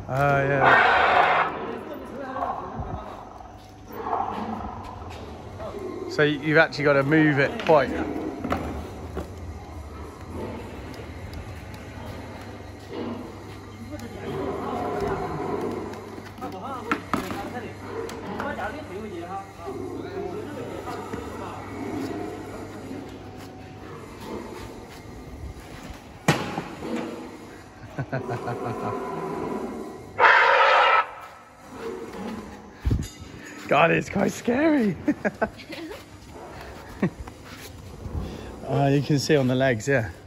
Yeah. So you've actually got to move it quite. God, it's quite scary. You can see on the legs, yeah.